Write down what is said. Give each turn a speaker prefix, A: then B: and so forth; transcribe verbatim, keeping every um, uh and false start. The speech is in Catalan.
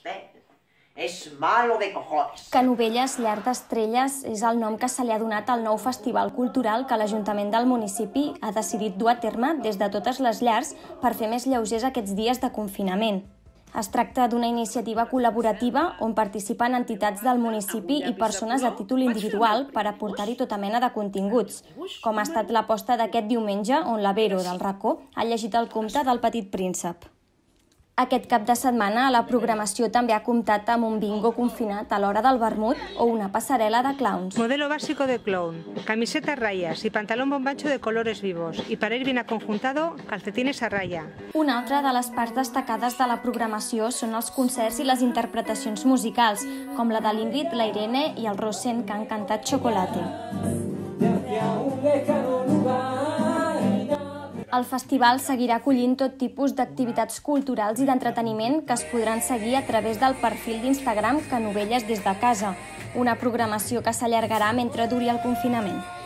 A: usted. És malo de cojones.
B: Canovelles, Llar d'Estrelles, és el nom que se li ha donat al nou festival cultural que l'Ajuntament del municipi ha decidit dur a terme des de totes les llars per fer més lleugers aquests dies de confinament. Es tracta d'una iniciativa col·laborativa on participen entitats del municipi i persones a títol individual per aportar-hi tota mena de continguts, com ha estat l'aposta d'aquest diumenge on la Vero del Racó ha llegit el conte del Petit Príncep. Aquest cap de setmana la programació també ha comptat amb un bingo confinat a l'hora del vermut o una passarel·la de clowns.
C: Modelo básico de clown, camiseta a rayas y pantalón bombacho de colores vivos y para ir bien aconjuntado, calcetines a raya.
B: Una altra de les parts destacades de la programació són els concerts i les interpretacions musicals, com la de l'Ingrid, la Irene i el Rosen, que han cantat Chocolate. El festival seguirà acollint tot tipus d'activitats culturals i d'entreteniment que es podran seguir a través del perfil d'Instagram Canovelles des de casa, una programació que s'allargarà mentre duri el confinament.